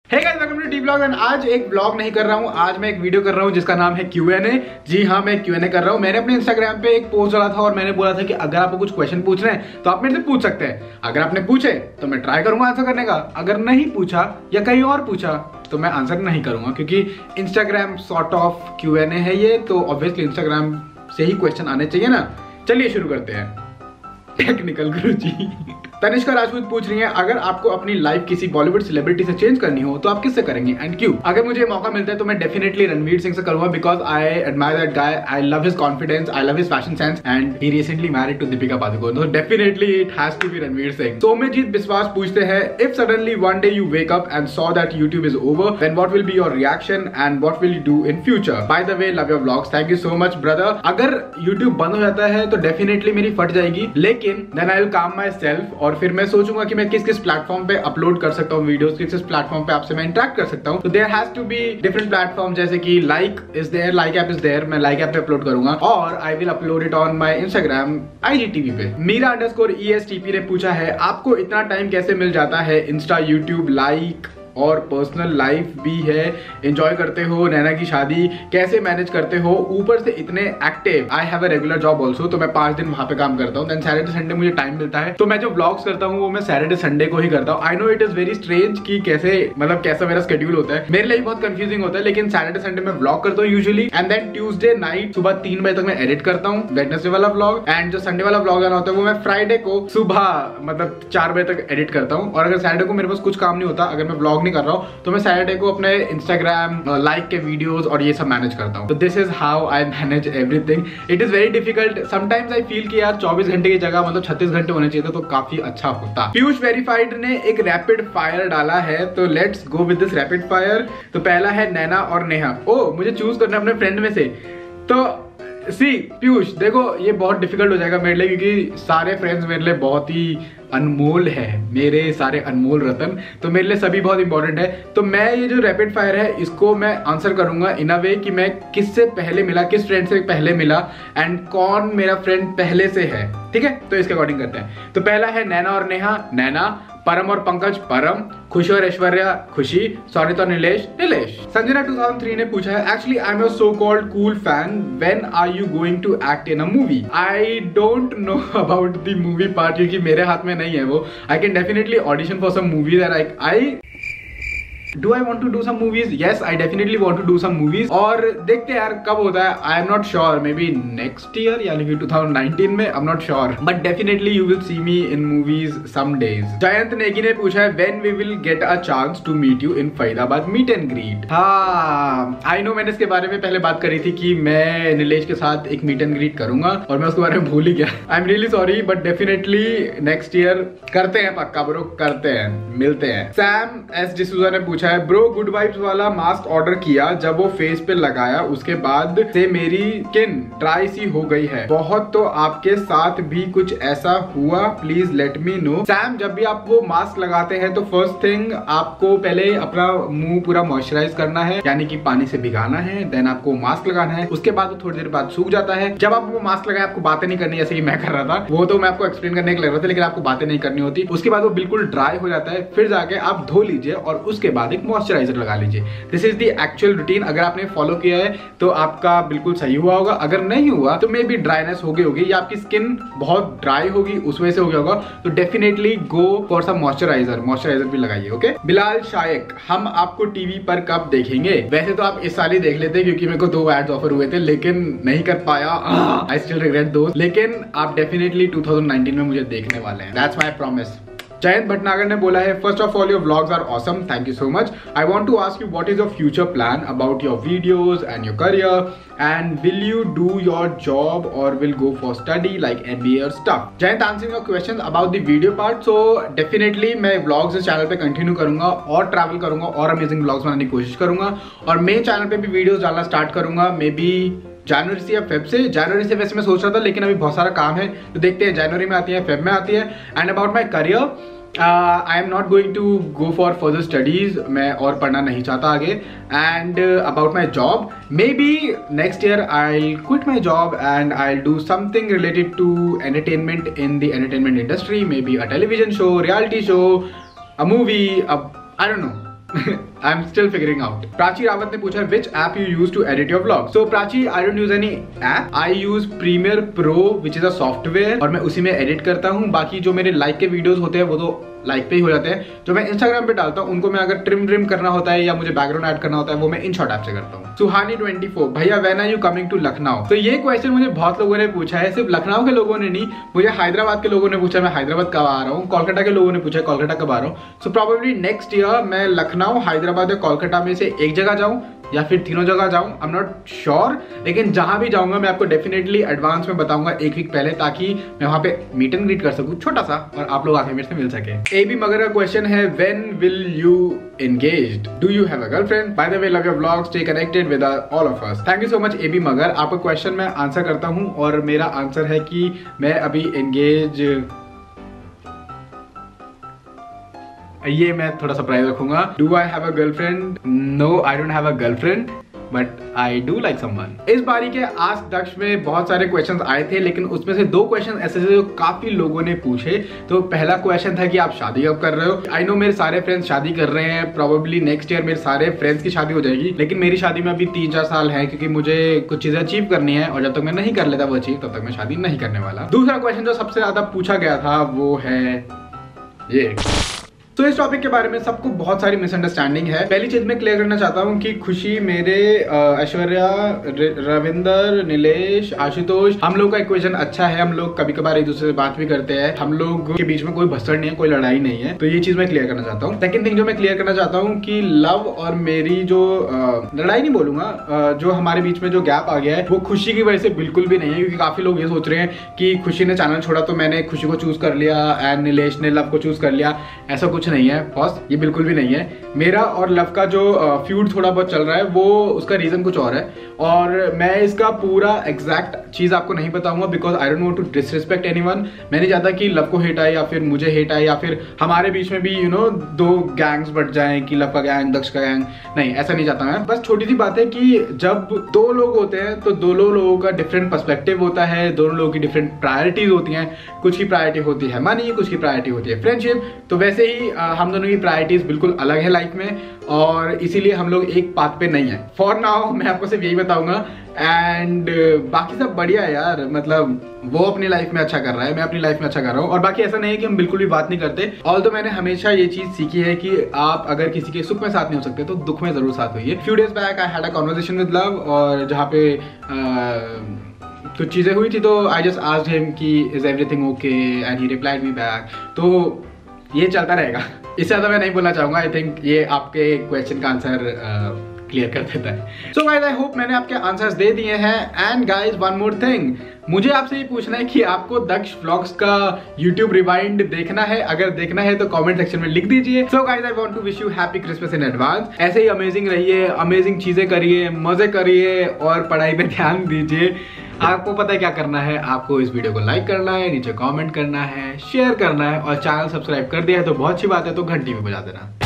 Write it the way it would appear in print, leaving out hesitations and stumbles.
Hey guys, welcome to T blog. And आज एक blog नहीं कर रहा हूँ, आज मैं एक वीडियो कर रहा हूँ जिसका नाम है Q&A। जी हाँ, मैं Q&A कर रहा हूँ। मैंने अपने इंस्टाग्राम पे एक पोस्ट डाला था और मैंने बोला था कि अगर आपको कुछ क्वेश्चन पूछना है तो आप मेरे से पूछ सकते हैं। अगर आपने पूछे तो मैं ट्राई करूंगा आंसर करने का, अगर नहीं पूछा या कहीं और पूछा तो मैं आंसर नहीं करूंगा, क्योंकि इंस्टाग्राम सॉर्ट ऑफ Q&A है ये, तो ऑब्वियसली इंस्टाग्राम से ही क्वेश्चन आने चाहिए ना। चलिए शुरू करते हैं। टेक्निकल गुरुजी। तनिष्का राजपूत पूछ रही है, अगर आपको अपनी लाइफ किसी बॉलीवुड सेलिब्रिटी से चेंज करनी हो तो आप किससे करेंगे एंड क्यों? अगर मुझे मौका मिलता है तो मैं डेफिनेटली रणवीर सिंह से करूंगा, because I admire that guy, I love his confidence, I love his fashion sense and he recently married to Deepika Padukone, so definitely it has to be Ranveer Singh. Somyajit Biswas पूछते हैं, if suddenly one day you wake up and saw that YouTube is over, then what will be your reaction and what will you do in future? By the way, love your vlogs, thank you so much brother। अगर YouTube बंद हो जाता है तो definitely मेरी फट जाएगी, लेकिन then I will calm myself और फिर मैं सोचूंगा कि मैं किस किस प्लेटफॉर्म पे अपलोड कर सकता हूँ वीडियोस, किस किस प्लेटफॉर्म पे आपसे मैं इंटरेक्ट कर सकता हूँ। तो there has to be different platform, जैसे कि like is there, like app is there, मैं लाइक ऐप पे अपलोड करूंगा और I will upload it on my Instagram IGTV पे। मीरा_ESTP ने पूछा है, आपको इतना टाइम कैसे मिल जाता है? इंस्टा, यूट्यूब, लाइक और पर्सनल लाइफ भी है, एंजॉय करते हो, नैना की शादी कैसे मैनेज करते हो, ऊपर से इतने active. I have a regular job also, तो मैं 5 दिन वहां पे काम करता हूँ, देन सैटरडे संडे मुझे टाइम मिलता है, तो मैं जो व्लॉग्स करता हूँ वो मैं सैटरडे संडे को ही करता हूँ। I know it is very strange कि कैसे, मतलब कैसा मेरा शेड्यूल होता है, मेरे लिए बहुत कंफ्यूजिंग होता है, लेकिन सैटरडे संडे में व्लॉग करता हूँ usually, and then Tuesday night सुबह 3 बजे तक मैं एडिट करता हूँ वेडनेसडे वाला व्लॉग, एंड जो संडे वाला व्लॉग आना होता है वो मैं फ्राइडे को सुबह मतलब 4 बजे तक एडिट करता हूँ। और अगर सैटरडे को मेरे पास कुछ काम नहीं होता, अगर मैं व्लॉग नहीं कर रहा हूँ, तो मैं सैटरडे को अपने इंस्टाग्राम लाइक के वीडियोस और ये सब मैनेज करता हूँ। तो this is how I manage everything. It is very difficult, sometimes I feel कि यार 24 घंटे की जगह मतलब 36 घंटे होने चाहिए तो काफी अच्छा होता। पीयूष वेरीफाइड ने एक रैपिड फायर डाला है, तो let's go with this rapid fire. तो पहला है नैना और नेहा। ओ, मुझे चूज करना है अपने फ्रेंड में से। तो सी पीयूष, देखो ये बहुत डिफिकल्ट हो जाएगा मेरे लिए, क्योंकि सारे फ्रेंड्स मेरे लिए बहुत ही अनमोल है, मेरे सारे अनमोल रतन, तो मेरे लिए सभी बहुत इंपॉर्टेंट है। तो मैं ये जो रैपिड फायर है इसको मैं आंसर करूंगा इन अ वे कि मैं किससे पहले मिला, किस फ्रेंड से पहले मिला एंड कौन मेरा फ्रेंड पहले से है, ठीक है? तो इसके अकॉर्डिंग करते हैं। तो पहला है नैना और नेहा, नैना। परम और पंकज, परम। खुशी और ऐश्वर्या, खुशी। सौनित और नीलेश, नीलेश। संजना 2003 ने पूछा है, actually I am your so called cool fan, when are you going to act in a movie? I don't know about the movie part, क्योंकि मेरे हाथ में नहीं है वो। I can definitely audition for some movies and I Do I want to do some movies? Yes, I definitely want to do some movies। और देखते हैं यार कब होता है, I am not sure, maybe next year यानी कि 2019 में, I'm not sure, but definitely you will see me in movies some days। Jayant Negi ने पूछा है, when we will get a chance to meet you in Faridabad meet and greet? हाँ, I know, मैंने इसके बारे में पहले बात करी थी कि मैं नीलेश के साथ एक meet and greet करूंगा और मैं उसके बारे में भूल ही गया। I'm really sorry, but definitely next year करते हैं, पक्का ब्रो, करते हैं, मिलते हैं। सैम एस डिसूजा ने पूछा है, ब्रो गुड वाइब्स वाला मास्क ऑर्डर किया, जब वो फेस पे लगाया उसके बाद से मेरी स्किन ड्राई सी हो गई है बहुत, तो आपके साथ भी कुछ ऐसा हुआ? Please let me know. Sam, जब भी आप वो मास्क लगाते हैं तो फर्स्ट थिंग आपको पहले अपना मुंह पूरा मॉइस्चराइज करना है, यानी कि पानी से भिगाना है, देन आपको मास्क लगाना है, उसके बाद वो थोड़ी देर बाद सूख जाता है। जब आप वो मास्क लगाए आपको बातें नहीं करनी, जैसे कि मैं कर रहा था, वो तो मैं आपको एक्सप्लेन करने के लग रहा था, लेकिन आपको बातें नहीं करनी होती। उसके बाद वो बिल्कुल ड्राई हो जाता है, फिर जाके आप धो लीजिए और उसके बाद एक मॉइस्चराइजर लगा लीजिए। This is the actual routine. अगर आपने फॉलो किया है तो आपका बिल्कुल सही हुआ होगा, अगर नहीं हुआ तो मे बी ड्राइनेस हो गई होगी या आपकी स्किन बहुत ड्राई होगी, उस वजह से हो गया होगा, तो definitely go for some moisturizer भी लगाइए, ओके? बिलाल शायक, हम आपको टीवी पर कब देखेंगे? वैसे तो आप इस साल ही देख लेते, क्योंकि मेरे को 2 एड्स ऑफर हुए थे, लेकिन नहीं कर पाया। आई स्टिल रिग्रेट दोस्त, लेकिन आप डेफिनेटली 2019 में मुझे देखने वाले हैं, that's my promise. Jayant Bhatnagar ने बोला है, first of all your vlogs are awesome, thank you so much. I want to ask you what is your future plan about your videos and your career, and will you do your job और will go for study like MBA और stuff? Jayant, answering your questions about the video part, so definitely मैं vlogs इस channel पे continue करूंगा और travel करूंगा और amazing vlogs बनाने की कोशिश करूंगा, और मेन चैनल पे भी वीडियोस डालना स्टार्ट करूंगा मे बी जनवरी से या फेब से। जनवरी से वैसे मैं सोच रहा था, लेकिन अभी बहुत सारा काम है, तो देखते हैं जनवरी में आती है, फेब में आती है। And about my career, I am not going to go for further studies, मैं और पढ़ना नहीं चाहता आगे। And about my job, maybe next year I quit my job and I do something related to entertainment in the entertainment industry, maybe a television show, reality show, a movie, I don't know, I am still figuring out. Prachi Rawat ने पूछा which app you use to edit your vlog. So Prachi, I don't use any app, I use premiere pro which is a software और मैं उसी में edit करता हूँ। बाकी जो मेरे लाइक के वीडियोस होते हैं वो तो लाइक पे ही हो जाते हैं। जो मैं इंस्टाग्राम पे डालता हूँ उनको मैं अगर ट्रिम करना होता है या मुझे बैकग्राउंड ऐड करना होता है वो मैं InShot ऐप से करता हूँ। सुहानी 24, भैया when are you coming to Lucknow. तो ये क्वेश्चन मुझे बहुत लोगों ने पूछा है, सिर्फ लखनऊ के लोगों ने नहीं, मुझे हैदराबाद के लोगों ने पूछा मैं हैदराबाद कब आ रहा हूँ, कोलकाता के लोगों ने पूछा कोलकाता कब आ रहा हूँ। सो प्रोबेबली नेक्स्ट ईयर मैं लखनऊ, हैदराबाद या कोलकाता में से एक जगह जाऊँ या फिर तीनों जगह जाऊं, आई एम नॉट श्योर, लेकिन जहां भी जाऊंगा मैं आपको डेफिनेटली एडवांस में बताऊंगा एक वीक पहले, ताकि मैं वहां पे मीट एंड ग्रीट कर सकूं छोटा सा और आप लोग आके मेरे से मिल सके। AB मगर का क्वेश्चन है when will you engaged, do you have a girlfriend. By the way, love your vlogs, stay connected with all of us. Thank you so much AB Magar. आपका क्वेश्चन मैं आंसर करता हूं और मेरा आंसर है कि मैं अभी एंगेज, ये मैं थोड़ा सरप्राइज रखूंगा। Do I have a girlfriend? No, I don't have a girlfriend, but I do like someone. इस बारी के आस्क दक्ष में बहुत सारे क्वेश्चंस आए थे, लेकिन उसमें से 2 क्वेश्चन ऐसे थे जो काफी लोगों ने पूछे। तो पहला क्वेश्चन था कि आप शादी कब कर रहे हो। आई नो मेरे सारे फ्रेंड्स शादी कर रहे हैं, प्रोबेबली नेक्स्ट ईयर मेरे सारे फ्रेंड्स की शादी हो जाएगी, लेकिन मेरी शादी में अभी 3-4 साल है, क्योंकि मुझे कुछ चीजें अचीव करनी है और जब तक मैं नहीं कर लेता वो अचीव, तब तक मैं शादी नहीं करने वाला। दूसरा क्वेश्चन जो सबसे ज्यादा पूछा गया था वो है ये। तो इस टॉपिक के बारे में सबको बहुत सारी मिसअंडरस्टैंडिंग है। पहली चीज मैं क्लियर करना चाहता हूँ कि खुशी मेरे, ऐश्वर्या, रविंदर, नीलेश, आशुतोष, हम लोग का इक्वेशन अच्छा है। हम लोग कभी कभार एक दूसरे से बात भी करते हैं, हम लोग के बीच में कोई भसड़ नहीं है, कोई लड़ाई नहीं है। तो ये चीज मैं क्लियर करना चाहता हूँ। सेकंड थिंग जो मैं क्लियर करना चाहता हूँ कि लव और मेरी जो लड़ाई नहीं बोलूंगा, जो हमारे बीच में जो गैप आ गया है वो खुशी की वजह से बिल्कुल भी नहीं है। क्योंकि काफी लोग ये सोच रहे हैं कि खुशी ने चैनल छोड़ा तो मैंने खुशी को चूज कर लिया एंड नीलेश ने लव को चूज कर लिया। ऐसा कुछ नहीं है बॉस, ये बिल्कुल भी नहीं है। मेरा और लव का जो फ्यूड थोड़ा बहुत चल रहा है वो उसका रीजन कुछ और है, और मैं इसका पूरा एग्जैक्ट चीज आपको नहीं बताऊंगा because I don't want to disrespect anyone. मैं नहीं चाहता कि लव को हेट आए या फिर मुझे हेट आए या फिर हमारे बीच में भी 2 गैंग्स बढ़ जाएं कि लव का गैंग, दक्ष का गैंग, नहीं ऐसा नहीं चाहता मैं। बस छोटी सी बात है कि जब 2 लोग होते हैं तो दोनों लोगों का डिफरेंट पर्सपेक्टिव होता है, दोनों लोगों की डिफरेंट प्रायोरिटीज होती हैं। कुछ की प्रायोरिटी होती है मनी, कुछ की प्रायोरिटी होती है फ्रेंडशिप। तो वैसे ही हम दोनों की प्रायोरिटीज बिल्कुल अलग है लाइफ में, और इसीलिए हम लोग एक पाथ पे नहीं है। फॉर नाउ मैं आपको सिर्फ यही बताऊंगा, एंड बाकी सब बढ़िया है यार। मतलब वो अपनी लाइफ में अच्छा कर रहा है, मैं अपनी लाइफ में अच्छा कर रहा हूँ, और बाकी ऐसा नहीं है कि हम बिल्कुल भी बात नहीं करते। ऑल्दो मैंने हमेशा ये चीज सीखी है कि आप अगर किसी के सुख में साथ नहीं हो सकते तो दुख में जरूर साथ होइए। Few days back I had a conversation with love, और जहाँ पे कुछ चीजें हुई थी तो आई जस्ट आस्क्ड हिम कि is everything okay and he replied me back. तो ये चलता रहेगा, इससे ज्यादा मैं नहीं बोलना चाहूंगा। आई थिंक ये आपके क्वेश्चन का आंसर क्लियर कर देता है। सो गाइस, आई होप मैंने आपके आंसर्स दे दिए हैं। And guys, one more thing, मुझे आपसे ये पूछना है कि आपको दक्ष व्लॉग्स का YouTube रिवाइंड देखना है। अगर देखना है तो कमेंट सेक्शन में लिख दीजिए। So guys, I want to wish you happy Christmas in advance. ऐसे ही अमेजिंग रहिए, अमेजिंग चीजें करिए, मजे करिए और पढ़ाई पे ध्यान दीजिए। आपको पता है क्या करना है, आपको इस वीडियो को लाइक करना है, नीचे कमेंट करना है, शेयर करना है, और चैनल सब्सक्राइब कर दिया है तो बहुत अच्छी बात है, तो घंटी भी बजा देना।